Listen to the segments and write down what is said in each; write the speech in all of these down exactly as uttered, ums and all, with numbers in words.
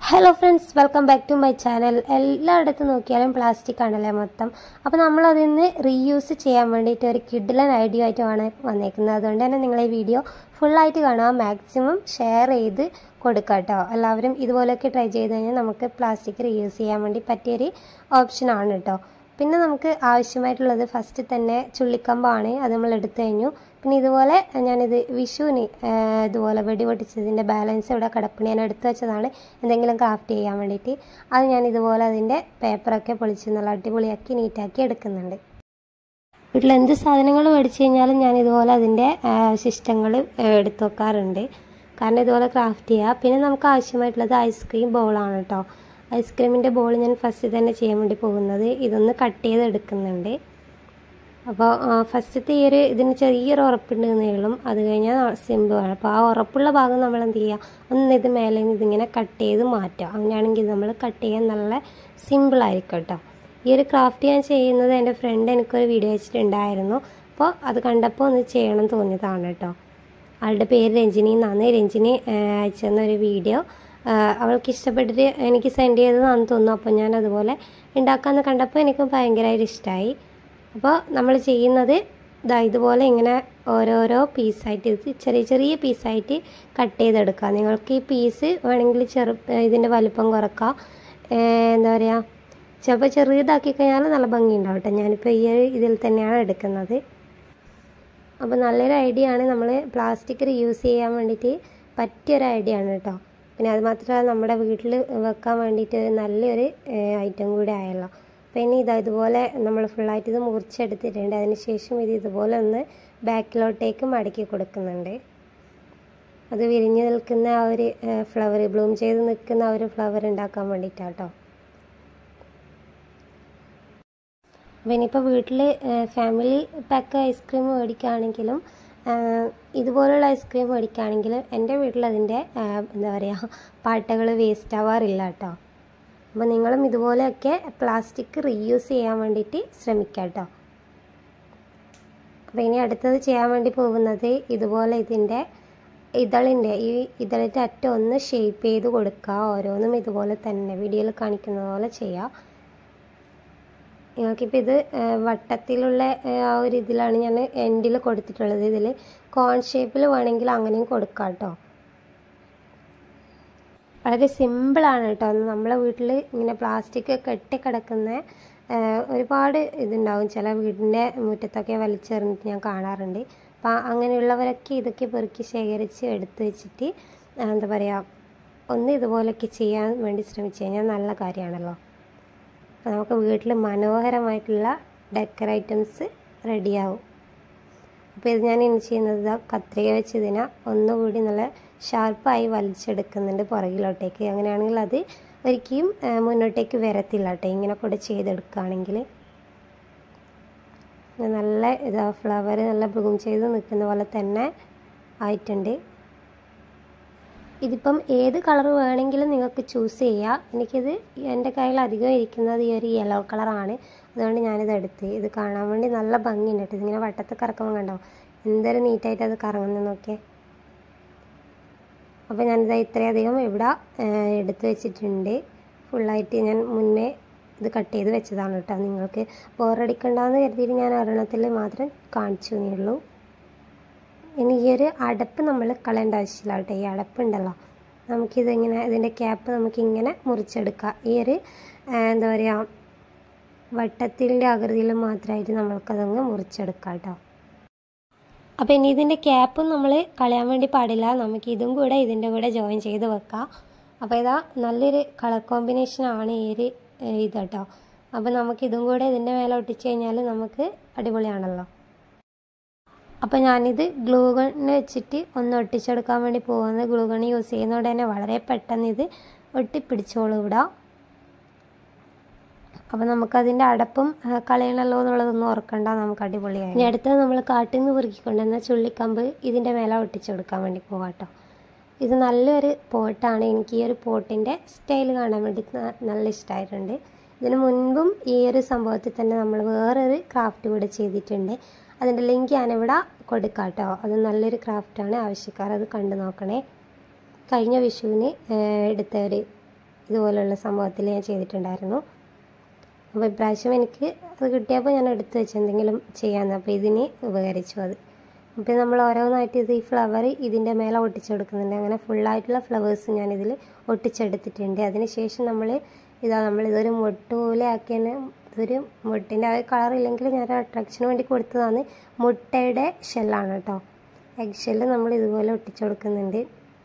Hello friends, welcome back to my channel. എല്ലായിടത്തും നോക്കിയാലും plastic ആണല്ലേ മൊത്തം. അപ്പോൾ നമ്മളതിൽ നിന്ന് റീയൂസ് ചെയ്യാൻ വേണ്ടിയിട്ട് ഒരു കിഡിലൻ ഐഡിയ ആയിട്ടുമാണ് വന്നേക്കുന്നത്. അതുകൊണ്ട് തന്നെ നിങ്ങൾ ഈ വീഡിയോ ഫുള്ളായിട്ട് കാണാം, മാക്സിമം ഷെയർ ചെയ്ത് കൊടുക്കുക കേട്ടോ. എല്ലാവരും ഇതുപോലെയൊക്കെ ട്രൈ ചെയ്ത് കഴിഞ്ഞാൽ നമുക്ക് പ്ലാസ്റ്റിക് റീയൂസ് ചെയ്യാൻ വേണ്ടി പറ്റിയൊരു ഓപ്ഷനാണ് കേട്ടോ. പിന്നെ നമുക്ക് ആവശ്യമായിട്ടുള്ളത് ഫസ്റ്റ് തന്നെ ചുള്ളിക്കമ്പാണ്. അത് നമ്മൾ എടുത്തു കഴിഞ്ഞു. പിന്നെ ഇതുപോലെ ഞാനിത് വിഷുവിന് ഇതുപോലെ വെടി പൊട്ടിച്ചതിൻ്റെ ബാലൻസ് ഇവിടെ കിടപ്പണി ഞാൻ എടുത്തു വെച്ചതാണ്, എന്തെങ്കിലും ക്രാഫ്റ്റ് ചെയ്യാൻ വേണ്ടിയിട്ട്. അത് ഞാൻ ഇതുപോലെ അതിൻ്റെ പേപ്പറൊക്കെ പൊളിച്ച് നല്ല അടിപൊളിയാക്കി നീറ്റാക്കി എടുക്കുന്നുണ്ട്. വീട്ടിൽ എന്ത് സാധനങ്ങൾ മേടിച്ച് കഴിഞ്ഞാലും ഞാൻ ഇതുപോലെ അതിൻ്റെ ശിഷ്ടങ്ങൾ എടുത്തു വെക്കാറുണ്ട്, കാരണം ഇതുപോലെ ക്രാഫ്റ്റ് ചെയ്യുക. പിന്നെ നമുക്ക് ആവശ്യമായിട്ടുള്ളത് ഐസ്ക്രീം ബോളാണ് കേട്ടോ. ഐസ്ക്രീമിൻ്റെ ബോൾ ഞാൻ ഫസ്റ്റ് തന്നെ ചെയ്യാൻ വേണ്ടി പോകുന്നത് ഇതൊന്ന് കട്ട് ചെയ്ത് എടുക്കുന്നുണ്ട്. അപ്പോൾ ഫസ്റ്റത്തെ ഈ ഒരു ഇതിന് ചെറിയൊരു ഉറപ്പുണ്ട് നീളും, അത് കഴിഞ്ഞാൽ സിമ്പിളാണ്. അപ്പോൾ ആ ഉറപ്പുള്ള ഭാഗം നമ്മൾ എന്ത് ചെയ്യുക, ഒന്ന് ഇത് മേലെ നിന്ന് ഇതിങ്ങനെ കട്ട് ചെയ്ത് മാറ്റുക. അങ്ങനെയാണെങ്കിൽ നമ്മൾ കട്ട് ചെയ്യാൻ നല്ല സിമ്പിളായിരിക്കും കേട്ടോ. ഈ ഒരു ക്രാഫ്റ്റ് ഞാൻ ചെയ്യുന്നത് എൻ്റെ ഫ്രണ്ട് എനിക്കൊരു വീഡിയോ വെച്ചിട്ടുണ്ടായിരുന്നു. അപ്പോൾ അത് കണ്ടപ്പോൾ ഒന്ന് ചെയ്യണം തോന്നിയതാണ് കേട്ടോ. ആളുടെ പേര് രഞ്ജിനി എന്നാണ്. രഞ്ജിനി അയച്ചു തന്നൊരു വീഡിയോ അവൾക്ക് ഇഷ്ടപ്പെട്ടിട്ട് എനിക്ക് സെൻഡ് ചെയ്തതാണെന്ന് തോന്നുന്നു. അപ്പോൾ ഞാൻ അതുപോലെ ഉണ്ടാക്കാമെന്ന് കണ്ടപ്പോൾ എനിക്ക് ഭയങ്കരമായിട്ട് ഇഷ്ടമായി. അപ്പോൾ നമ്മൾ ചെയ്യുന്നത് ഇതാ ഇതുപോലെ ഇങ്ങനെ ഓരോരോ പീസായിട്ട് ഇത് ചെറിയ ചെറിയ പീസായിട്ട് കട്ട് ചെയ്തെടുക്കുക. നിങ്ങൾക്ക് ഈ പീസ് വേണമെങ്കിൽ ചെറു ഇതിൻ്റെ വലിപ്പം കുറക്കുക, എന്താ പറയുക, ചിലപ്പോൾ ചെറിയതാക്കി കഴിഞ്ഞാൽ നല്ല ഭംഗിയുണ്ടാവും കേട്ടോ. ഞാനിപ്പോൾ ഈ ഇതിൽ തന്നെയാണ് എടുക്കുന്നത്. അപ്പോൾ നല്ലൊരു ഐഡിയ ആണ്, നമ്മൾ പ്ലാസ്റ്റിക് റീയൂസ് ചെയ്യാൻ വേണ്ടിയിട്ട് പറ്റിയൊരു ഐഡിയ ആണ് കേട്ടോ. പിന്നെ അത് മാത്രമല്ല നമ്മുടെ വീട്ടിൽ വെക്കാൻ വേണ്ടിയിട്ട് നല്ലൊരു ഐറ്റം കൂടി ആയല്ലോ. അപ്പോൾ ഇനി ഇതാ ഇതുപോലെ നമ്മൾ ഫുള്ളായിട്ട് ഇത് മുറിച്ചെടുത്തിട്ടുണ്ട്. അതിന് ശേഷം ഇത് ഇതുപോലെ ഒന്ന് ബാക്കിലോട്ടേക്ക് മടക്കി കൊടുക്കുന്നുണ്ട്. അത് വിരിഞ്ഞ് നിൽക്കുന്ന ആ ഒരു ഫ്ലവർ, ബ്ലൂം ചെയ്ത് നിൽക്കുന്ന ആ ഒരു ഫ്ലവർ ഉണ്ടാക്കാൻ വേണ്ടിയിട്ടാണ് കേട്ടോ. അപ്പോൾ ഇനിയിപ്പോൾ വീട്ടിൽ ഫാമിലി പാക്ക് ഐസ്ക്രീം മേടിക്കുകയാണെങ്കിലും ഇതുപോലുള്ള ഐസ്ക്രീം മേടിക്കുകയാണെങ്കിലും എൻ്റെ വീട്ടിൽ അതിൻ്റെ എന്താ പറയുക പാട്ടകൾ വേസ്റ്റ് ആവാറില്ല കേട്ടോ. അപ്പോൾ നിങ്ങളും ഇതുപോലെയൊക്കെ പ്ലാസ്റ്റിക് റീയൂസ് ചെയ്യാൻ വേണ്ടിയിട്ട് ശ്രമിക്കുക കേട്ടോ. അപ്പോൾ ഇനി അടുത്തത് ചെയ്യാൻ വേണ്ടി പോകുന്നത് ഇതുപോലെ ഇതിൻ്റെ ഇതളിൻ്റെ ഈ ഇതളിൻ്റെ അറ്റം ഒന്ന് ഷേപ്പ് ചെയ്ത് കൊടുക്കുക. ഓരോന്നും ഇതുപോലെ തന്നെ വീഡിയോയിൽ കാണിക്കുന്ന പോലെ ചെയ്യുക. നിങ്ങൾക്കിപ്പോൾ ഇത് വട്ടത്തിലുള്ള ആ ഒരു ഇതിലാണ് ഞാൻ എൻഡിൽ കൊടുത്തിട്ടുള്ളത്. ഇതിൽ കോൺ ഷേപ്പിൽ വേണമെങ്കിൽ അങ്ങനെയും കൊടുക്കാം കേട്ടോ. വളരെ സിമ്പിളാണ് കേട്ടോ. നമ്മളെ വീട്ടിൽ ഇങ്ങനെ പ്ലാസ്റ്റിക് കെട്ടിക്കിടക്കുന്ന ഒരുപാട് ഇതുണ്ടാവും, ചില വീടിൻ്റെ മുറ്റത്തൊക്കെ വലിച്ചെറിഞ്ഞിട്ട് ഞാൻ കാണാറുണ്ട്. അപ്പോൾ അങ്ങനെയുള്ളവരൊക്കെ ഇതൊക്കെ പെറുക്കി ശേഖരിച്ച് എടുത്ത് വെച്ചിട്ട് എന്താ പറയുക, ഒന്ന് ഇതുപോലെയൊക്കെ ചെയ്യാൻ വേണ്ടി ശ്രമിച്ചു കഴിഞ്ഞാൽ നല്ല കാര്യമാണല്ലോ. നമുക്ക് വീട്ടിൽ മനോഹരമായിട്ടുള്ള ഡെക്കർ ഐറ്റംസ് റെഡിയാവും. അപ്പോൾ ഇത് ഞാൻ ഇനി ചെയ്യുന്നത് കത്രിക വെച്ച് ഇതിനെ ഒന്നുകൂടി നല്ല ഷാർപ്പായി വലിച്ചെടുക്കുന്നുണ്ട് പുറകിലോട്ടേക്ക്. അങ്ങനെയാണെങ്കിൽ അത് ഒരിക്കലും മുന്നോട്ടേക്ക് വരത്തില്ല കേട്ടോ, ഇങ്ങനെ കൂടെ ചെയ്തെടുക്കുകയാണെങ്കിൽ. നല്ല ഇതാ ഫ്ലവർ നല്ല ബ്ലൂം ചെയ്ത് നിൽക്കുന്ന പോലെ തന്നെ ആയിട്ടുണ്ട്. ഇതിപ്പം ഏത് കളർ വേണമെങ്കിലും നിങ്ങൾക്ക് ചൂസ് ചെയ്യാം. എനിക്കിത് എൻ്റെ കയ്യിൽ അധികം ഇരിക്കുന്നത് ഈ ഒരു യെല്ലോ കളറാണ്, അതുകൊണ്ട് ഞാനിത് എടുത്ത്. ഇത് കാണാൻ വേണ്ടി നല്ല ഭംഗിയുണ്ട് കേട്ടോ. ഇതിങ്ങനെ വട്ടത്ത് കറക്കുമ്പോൾ കണ്ടോ എന്തൊരു നീറ്റായിട്ട് അത് കറങ്ങുന്നു നോക്കിയേ. അപ്പോൾ ഞാനിത് ഇത്രയധികം ഇവിടെ എടുത്ത് വെച്ചിട്ടുണ്ട്. ഫുള്ളായിട്ട് ഞാൻ മുന്നേ ഇത് കട്ട് ചെയ്ത് വെച്ചതാണ് കേട്ടോ. നിങ്ങൾക്ക് ബോറടിക്കണ്ടെന്ന് കരുതിയിട്ട് ഞാൻ ഒരെണ്ണത്തിൽ മാത്രം കാണിച്ചു തന്നെയുള്ളൂ. ഇനി ഈ ഒരു അടപ്പ് നമ്മൾ കളയേണ്ട ആവശ്യമില്ല കേട്ടോ. ഈ അടപ്പുണ്ടല്ലോ, നമുക്കിതിങ്ങനെ ഇതിൻ്റെ ക്യാപ്പ് നമുക്കിങ്ങനെ മുറിച്ചെടുക്കാം. ഈ ഒരു എന്താ പറയുക വട്ടത്തിൻ്റെ ആകൃതിയിൽ മാത്രമായിട്ട് നമ്മൾക്കതങ്ങ് മുറിച്ചെടുക്കാം കേട്ടോ. അപ്പോൾ ഇനി ഇതിൻ്റെ ക്യാപ്പ് നമ്മൾ കളയാൻ വേണ്ടി പാടില്ല, നമുക്ക് ഇതും കൂടെ ഇതിൻ്റെ കൂടെ ജോയിൻ ചെയ്ത് വെക്കാം. അപ്പോൾ ഇതാ നല്ലൊരു കളർ കോമ്പിനേഷനാണ് ഈ ഒരു ഇത് കേട്ടോ. അപ്പോൾ നമുക്കിതും കൂടെ ഇതിൻ്റെ മേലെ ഒട്ടിച്ച് കഴിഞ്ഞാൽ നമുക്ക് അടിപൊളിയാണല്ലോ. അപ്പോൾ ഞാനിത് ഗ്ലൂ ഗണ്ണ് വെച്ചിട്ട് ഒന്ന് ഒട്ടിച്ചെടുക്കാൻ വേണ്ടി പോകുന്നത്. ഗ്ലൂ ഗണ്ണ് യൂസ് ചെയ്യുന്നതുകൊണ്ട് തന്നെ വളരെ പെട്ടെന്ന് ഇത് ഒട്ടിപ്പിടിച്ചോളൂ ഇവിടെ. അപ്പോൾ നമുക്കതിൻ്റെ അടപ്പും കളയണമല്ലോ എന്നുള്ളതൊന്നും ഓർക്കണ്ട, നമുക്ക് അടിപൊളിയായി. ഇനി അടുത്തത് നമ്മൾ കാട്ടിൽ നിന്ന് പെറുക്കിക്കൊണ്ടുവന്ന ചുള്ളിക്കമ്പ് ഇതിൻ്റെ മേലെ ഒട്ടിച്ചെടുക്കാൻ വേണ്ടി പോകാം കേട്ടോ. ഇത് നല്ലൊരു പോട്ടാണ്. എനിക്ക് ഈ ഒരു പോട്ടിൻ്റെ സ്റ്റൈൽ കാണാൻ വേണ്ടി നല്ല ഇഷ്ടമായിട്ടുണ്ട്. ഇതിന് മുൻപും ഈ ഒരു സംഭവത്തിൽ തന്നെ നമ്മൾ വേറൊരു ക്രാഫ്റ്റ് കൂടെ ചെയ്തിട്ടുണ്ട്. അതിൻ്റെ ലിങ്ക് ഞാനിവിടെ കൊടുക്കാം കേട്ടോ. അത് നല്ലൊരു ക്രാഫ്റ്റാണ്, ആവശ്യക്കാർ അത് കണ്ടു നോക്കണേ. കഴിഞ്ഞ വിഷുവിന് എടുത്ത ഒരു ഇതുപോലുള്ള സംഭവത്തിൽ ഞാൻ ചെയ്തിട്ടുണ്ടായിരുന്നു. അപ്പോൾ ഇപ്രാവശ്യം എനിക്ക് അത് കിട്ടിയപ്പോൾ ഞാൻ എടുത്ത് വെച്ച് എന്തെങ്കിലും ചെയ്യാമെന്ന്, അപ്പോൾ ഇതിന് ഉപകരിച്ചു അത്. അപ്പോൾ നമ്മൾ ഓരോന്നായിട്ട് ഇത് ഈ ഫ്ലവർ ഇതിൻ്റെ മേലെ ഒട്ടിച്ചെടുക്കുന്നുണ്ട്. അങ്ങനെ ഫുള്ളായിട്ടുള്ള ഫ്ലവേഴ്സ് ഞാനിതിൽ ഒട്ടിച്ചെടുത്തിട്ടുണ്ട്. അതിന് ശേഷം നമ്മൾ ഇതാ നമ്മൾ ഇതൊരു മൊട്ട് പോലെ ആക്കിയതിന് ഇതൊരു മുട്ടിൻ്റെ ആ കളറില്ലെങ്കിൽ ഞാൻ അട്രാക്ഷന് വേണ്ടി കൊടുത്തതാണ്. മുട്ടയുടെ ഷെല്ലാണ് കേട്ടോ. എഗ് ഷെല്ല് നമ്മൾ ഇതുപോലെ ഒട്ടിച്ചു കൊടുക്കുന്നുണ്ട്.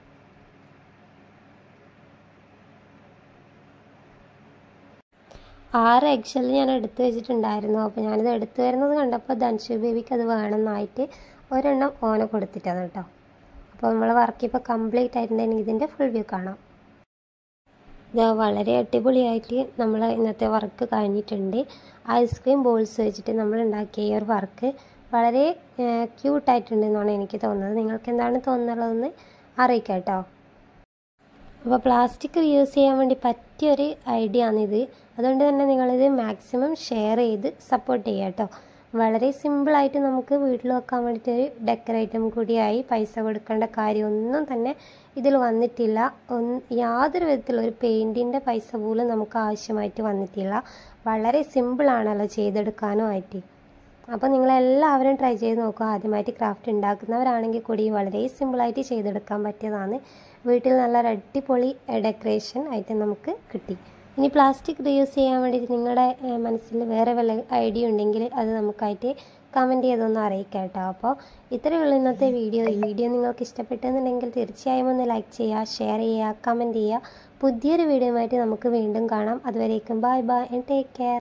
ആറ് എഗ് ഷെല്ല് ഞാൻ എടുത്ത് വെച്ചിട്ടുണ്ടായിരുന്നു. അപ്പോൾ ഞാനിത് എടുത്തു വരുന്നത് കണ്ടപ്പോൾ ധൻഷു ബേബിക്ക് അത് വേണമെന്നായിട്ട് ഒരെണ്ണം ഓനെ കൊടുത്തിട്ടാണ് കേട്ടോ. അപ്പോൾ നമ്മൾ വർക്ക് ഇപ്പോൾ കംപ്ലീറ്റ് ആയിട്ടുണ്ടെങ്കിൽ ഇതിൻ്റെ ഫുൾ വ്യൂ കാണാം. ഇത് വളരെ അടിപൊളിയായിട്ട് നമ്മൾ ഇന്നത്തെ വർക്ക് കഴിഞ്ഞിട്ടുണ്ട്. ഐസ്ക്രീം ബോൾസ് വെച്ചിട്ട് നമ്മൾ ഉണ്ടാക്കിയ ഈ ഒരു വർക്ക് വളരെ ക്യൂട്ടായിട്ടുണ്ടെന്നാണ് എനിക്ക് തോന്നുന്നത്. നിങ്ങൾക്ക് എന്താണ് തോന്നുന്നുള്ളതെന്ന് അറിയിക്കാം കേട്ടോ. അപ്പോൾ പ്ലാസ്റ്റിക് റീയൂസ് ചെയ്യാൻ വേണ്ടി പറ്റിയൊരു ഐഡിയ ആണിത്. അതുകൊണ്ട് തന്നെ നിങ്ങളിത് മാക്സിമം ഷെയർ ചെയ്ത് സപ്പോർട്ട് ചെയ്യുക കേട്ടോ. വളരെ സിമ്പിളായിട്ട് നമുക്ക് വീട്ടിൽ വെക്കാൻ വേണ്ടിയിട്ടൊരു ഡെക്കറേറ്റും കൂടിയായി. പൈസ കൊടുക്കേണ്ട കാര്യമൊന്നും തന്നെ ഇതിൽ വന്നിട്ടില്ല. ഒന്ന് യാതൊരു വിധത്തിലുള്ള ഒരു പെയിൻറ്റിൻ്റെ പൈസ പോലും നമുക്ക് ആവശ്യമായിട്ട് വന്നിട്ടില്ല. വളരെ സിമ്പിളാണല്ലോ ചെയ്തെടുക്കാനും ആയിട്ട്. അപ്പോൾ നിങ്ങളെല്ലാവരും ട്രൈ ചെയ്ത് നോക്കുക. ആദ്യമായിട്ട് ക്രാഫ്റ്റ് ഉണ്ടാക്കുന്നവരാണെങ്കിൽ കൂടി വളരെ സിമ്പിളായിട്ട് ചെയ്തെടുക്കാൻ പറ്റിയതാണ്. വീട്ടിൽ നല്ല അടിപൊളി ഡെക്കറേഷൻ ആയിട്ട് നമുക്ക് കിട്ടി. ഇനി പ്ലാസ്റ്റിക് റീയൂസ് ചെയ്യാൻ വേണ്ടിയിട്ട് നിങ്ങളുടെ മനസ്സിൽ വേറെ വല്ല ഐഡിയ ഉണ്ടെങ്കിൽ അത് നമുക്കായിട്ട് കമൻറ്റ് ചെയ്തൊന്ന് അറിയിക്കാം കേട്ടോ. അപ്പോൾ ഇത്രയുള്ള ഇന്നത്തെ വീഡിയോ. ഈ വീഡിയോ നിങ്ങൾക്ക് ഇഷ്ടപ്പെട്ടെന്നുണ്ടെങ്കിൽ തീർച്ചയായും ഒന്ന് ലൈക്ക് ചെയ്യുക, ഷെയർ ചെയ്യുക, കമൻറ്റ് ചെയ്യുക. പുതിയൊരു വീഡിയോയുമായിട്ട് നമുക്ക് വീണ്ടും കാണാം. അതുവരേക്കും bye bye and take care.